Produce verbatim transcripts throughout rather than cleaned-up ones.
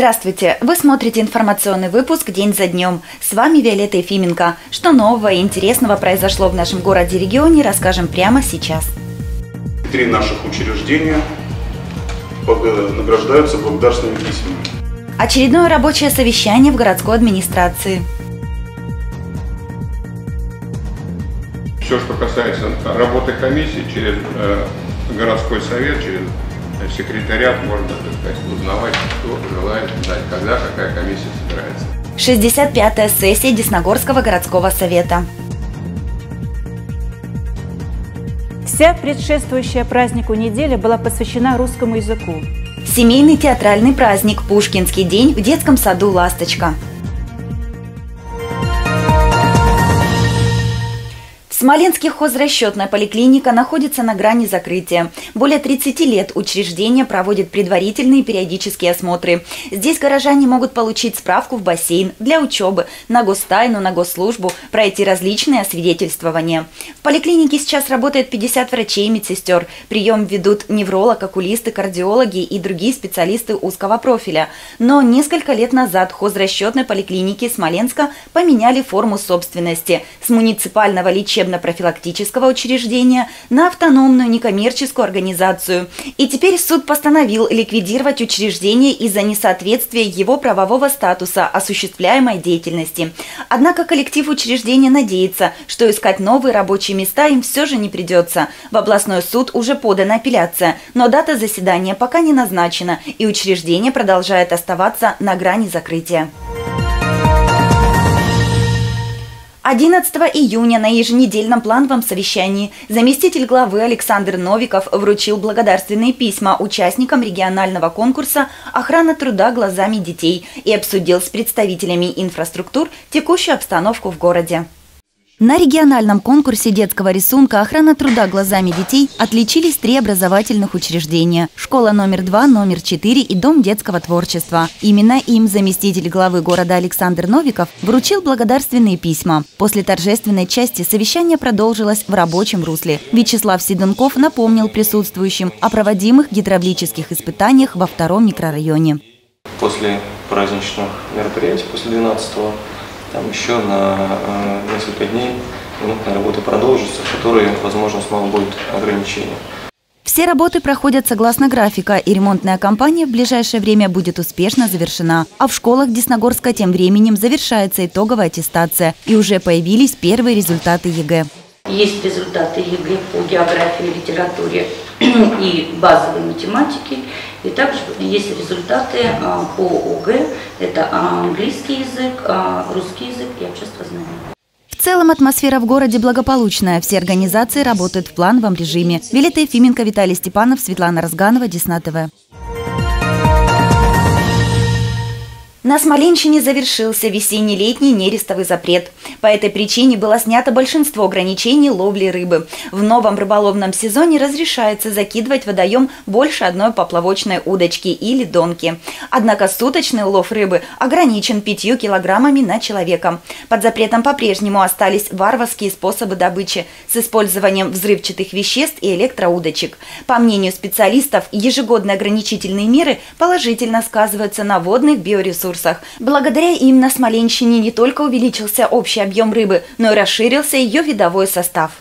Здравствуйте! Вы смотрите информационный выпуск «День за днем». С вами Виолетта Ефименко. Что нового и интересного произошло в нашем городе-регионе, расскажем прямо сейчас. Три наших учреждения награждаются благодарственными письмами. Очередное рабочее совещание в городской администрации. Все, что касается работы комиссии, через э, городской совет, через секретариат можно, так сказать, узнавать, кто желает знать, когда какая комиссия собирается. шестьдесят пятая сессия Десногорского городского совета. Вся предшествующая празднику неделя была посвящена русскому языку. Семейный театральный праздник «Пушкинский день» в детском саду «Ласточка». Смоленский хозрасчетная поликлиника находится на грани закрытия. Более тридцати лет учреждение проводит предварительные и периодические осмотры. Здесь горожане могут получить справку в бассейн, для учебы, на гостайну, на госслужбу, пройти различные освидетельствования. В поликлинике сейчас работает пятьдесят врачей и медсестер. Прием ведут невролог, окулисты, кардиологи и другие специалисты узкого профиля. Но несколько лет назад хозрасчетной поликлиники Смоленска поменяли форму собственности с муниципального лечебного профилактического учреждения на автономную некоммерческую организацию. И теперь суд постановил ликвидировать учреждение из-за несоответствия его правового статуса осуществляемой деятельности. Однако коллектив учреждения надеется, что искать новые рабочие места им все же не придется. В областной суд уже подана апелляция, но дата заседания пока не назначена, и учреждение продолжает оставаться на грани закрытия. одиннадцатого июня на еженедельном плановом совещании заместитель главы Александр Новиков вручил благодарственные письма участникам регионального конкурса «Охрана труда глазами детей» и обсудил с представителями инфраструктур текущую обстановку в городе. На региональном конкурсе детского рисунка «Охрана труда глазами детей» отличились три образовательных учреждения – школа номер два, номер четыре и Дом детского творчества. Именно им заместитель главы города Александр Новиков вручил благодарственные письма. После торжественной части совещание продолжилось в рабочем русле. Вячеслав Седунков напомнил присутствующим о проводимых гидравлических испытаниях во втором микрорайоне. После праздничных мероприятий, после двенадцатого, там еще на э, несколько дней минутная работа продолжится, в которой, возможно, снова будет ограничение. Все работы проходят согласно графика, и ремонтная кампания в ближайшее время будет успешно завершена. А в школах Десногорска тем временем завершается итоговая аттестация, и уже появились первые результаты ЕГЭ. Есть результаты ЕГЭ по географии, литературе и базовой математике. И также есть результаты по ОГЭ. Это английский язык, русский язык и обществознание. В целом атмосфера в городе благополучная. Все организации работают в плановом режиме. Виолетта Ефименко, Виталий Степанов, Светлана Разганова, Десна ТВ. На Смоленщине завершился весенне-летний нерестовый запрет. По этой причине было снято большинство ограничений ловли рыбы. В новом рыболовном сезоне разрешается закидывать в водоем больше одной поплавочной удочки или донки. Однако суточный улов рыбы ограничен пятью килограммами на человека. Под запретом по-прежнему остались варварские способы добычи с использованием взрывчатых веществ и электроудочек. По мнению специалистов, ежегодные ограничительные меры положительно сказываются на водных биоресурсах. Благодаря им на Смоленщине не только увеличился общий объем рыбы, но и расширился ее видовой состав.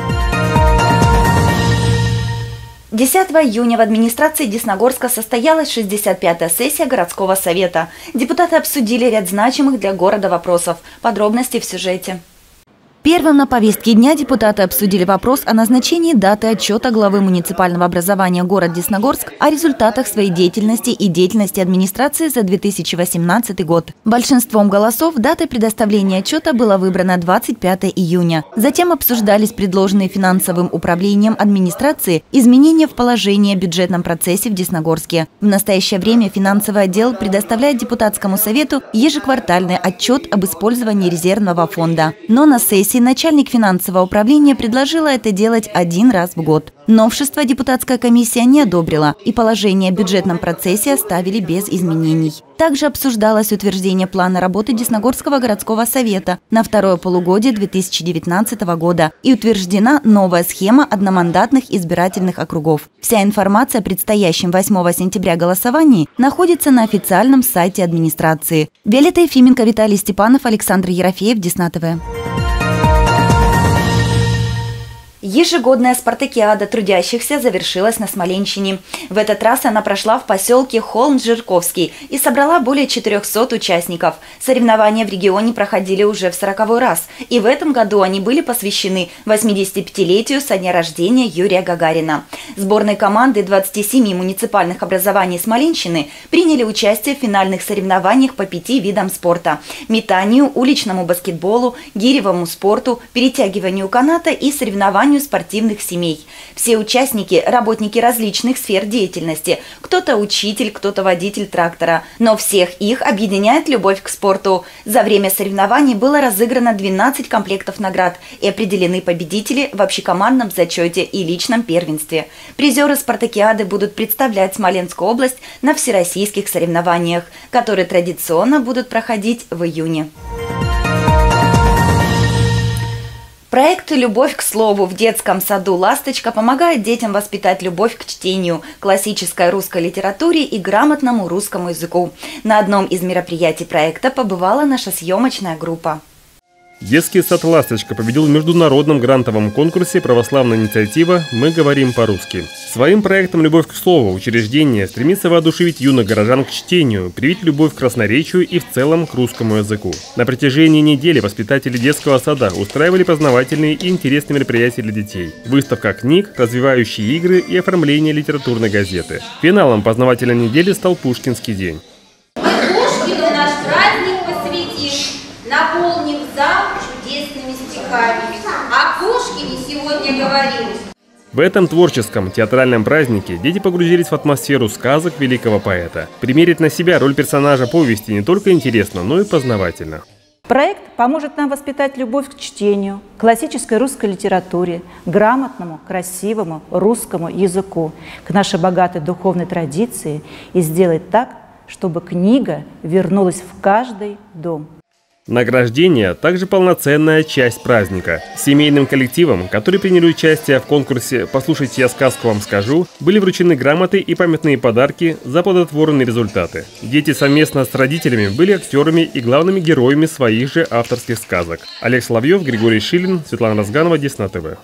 десятого июня в администрации Десногорска состоялась шестьдесят пятая сессия городского совета. Депутаты обсудили ряд значимых для города вопросов. Подробности в сюжете. Первым на повестке дня депутаты обсудили вопрос о назначении даты отчета главы муниципального образования города Десногорск о результатах своей деятельности и деятельности администрации за две тысячи восемнадцатый год. Большинством голосов датой предоставления отчета было выбрано двадцать пятое июня. Затем обсуждались предложенные финансовым управлением администрации изменения в положении о бюджетном процессе в Десногорске. В настоящее время финансовый отдел предоставляет депутатскому совету ежеквартальный отчет об использовании резервного фонда. Но на сессии комиссии начальник финансового управления предложила это делать один раз в год. Новшество депутатская комиссия не одобрила, и положение о бюджетном процессе оставили без изменений. Также обсуждалось утверждение плана работы Десногорского городского совета на второе полугодие две тысячи девятнадцатого года и утверждена новая схема одномандатных избирательных округов. Вся информация о предстоящем восьмого сентября голосовании находится на официальном сайте администрации. Виолетта Ефименко, Виталий Степанов, Александр Ерофеев, Десна ТВ. Ежегодная спартакиада трудящихся завершилась на Смоленщине. В этот раз она прошла в поселке Холм-Жирковский и собрала более четырёхсот участников. Соревнования в регионе проходили уже в сороковой раз. И в этом году они были посвящены восьмидесятипятилетию со дня рождения Юрия Гагарина. Сборные команды двадцати семи муниципальных образований Смоленщины приняли участие в финальных соревнованиях по пяти видам спорта – метанию, уличному баскетболу, гиревому спорту, перетягиванию каната и соревнованию спортивных семей. Все участники – работники различных сфер деятельности. Кто-то учитель, кто-то водитель трактора. Но всех их объединяет любовь к спорту. За время соревнований было разыграно двенадцать комплектов наград и определены победители в общекомандном зачете и личном первенстве. Призеры спартакиады будут представлять Смоленскую область на всероссийских соревнованиях, которые традиционно будут проходить в июне. Проект «Любовь к слову» в детском саду «Ласточка» помогает детям воспитать любовь к чтению, классической русской литературе и грамотному русскому языку. На одном из мероприятий проекта побывала наша съемочная группа. Детский сад «Ласточка» победил в международном грантовом конкурсе «Православная инициатива. Мы говорим по-русски». Своим проектом «Любовь к слову» учреждение стремится воодушевить юных горожан к чтению, привить любовь к красноречию и в целом к русскому языку. На протяжении недели воспитатели детского сада устраивали познавательные и интересные мероприятия для детей. Выставка книг, развивающие игры и оформление литературной газеты. Финалом познавательной недели стал Пушкинский день. Пушкину наш праздник посвятим, наполнив зал чудесными стихами. О Пушкине сегодня говорим. В этом творческом театральном празднике дети погрузились в атмосферу сказок великого поэта. Примерить на себя роль персонажа повести не только интересно, но и познавательно. Проект поможет нам воспитать любовь к чтению, классической русской литературе, грамотному, красивому русскому языку, к нашей богатой духовной традиции и сделать так, чтобы книга вернулась в каждый дом. Награждение – также полноценная часть праздника. Семейным коллективам, которые приняли участие в конкурсе «Послушайте, я сказку вам скажу», были вручены грамоты и памятные подарки за плодотворные результаты. Дети совместно с родителями были актерами и главными героями своих же авторских сказок. Олег Соловьев, Григорий Шилин, Светлана Разганова, Десна ТВ.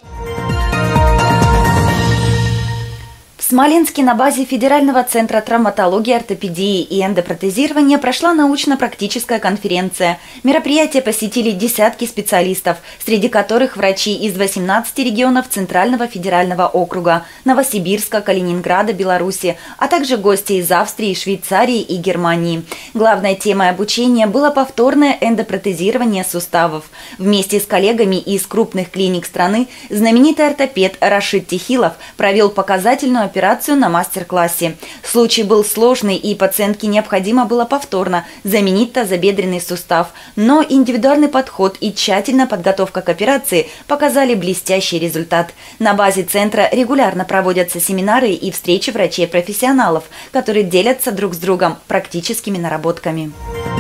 В Смоленске на базе Федерального центра травматологии, ортопедии и эндопротезирования прошла научно-практическая конференция. Мероприятие посетили десятки специалистов, среди которых врачи из восемнадцати регионов Центрального федерального округа, Новосибирска, Калининграда, Беларуси, а также гости из Австрии, Швейцарии и Германии. Главной темой обучения было повторное эндопротезирование суставов. Вместе с коллегами из крупных клиник страны знаменитый ортопед Рашид Тихилов провел показательную операцию на мастер-классе. Случай был сложный, и пациентке необходимо было повторно заменить тазобедренный сустав. Но индивидуальный подход и тщательная подготовка к операции показали блестящий результат. На базе центра регулярно проводятся семинары и встречи врачей-профессионалов, которые делятся друг с другом практическими наработками.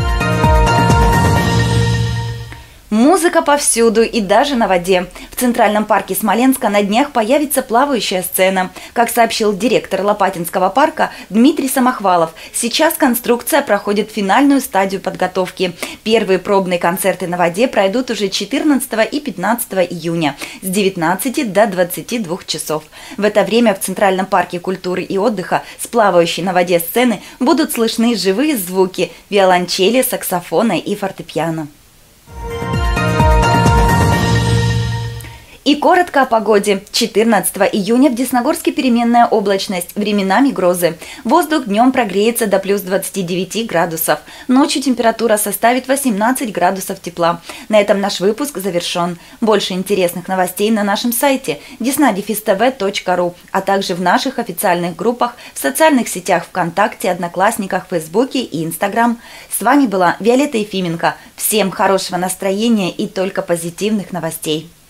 Музыка повсюду и даже на воде. В Центральном парке Смоленска на днях появится плавающая сцена. Как сообщил директор Лопатинского парка Дмитрий Самохвалов, сейчас конструкция проходит финальную стадию подготовки. Первые пробные концерты на воде пройдут уже четырнадцатого и пятнадцатого июня с девятнадцати до двадцати двух часов. В это время в Центральном парке культуры и отдыха с плавающей на воде сцены будут слышны живые звуки виолончели, саксофона и фортепиано. И коротко о погоде. четырнадцатого июня в Десногорске переменная облачность, временами грозы. Воздух днем прогреется до плюс двадцати девяти градусов. Ночью температура составит восемнадцать градусов тепла. На этом наш выпуск завершен. Больше интересных новостей на нашем сайте десна дефис тэ вэ точка ру, а также в наших официальных группах в социальных сетях ВКонтакте, Одноклассниках, Фейсбуке и Инстаграм. С вами была Виолетта Ефименко. Всем хорошего настроения и только позитивных новостей.